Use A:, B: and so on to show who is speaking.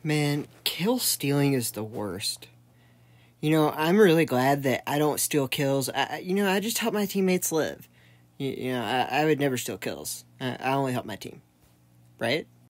A: Man, kill stealing is the worst. I'm really glad that I don't steal kills. I just help my teammates live. I would never steal kills. I only help my team. Right?